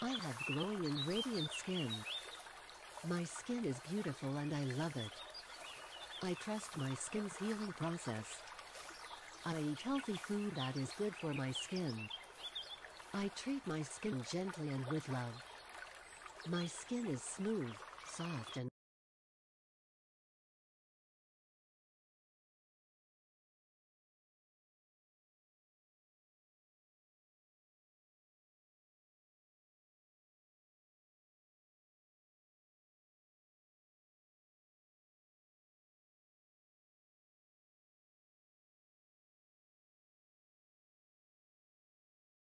I have glowing and radiant skin. My skin is beautiful and I love it. I trust my skin's healing process. I eat healthy food that is good for my skin. I treat my skin gently and with love. My skin is smooth, soft and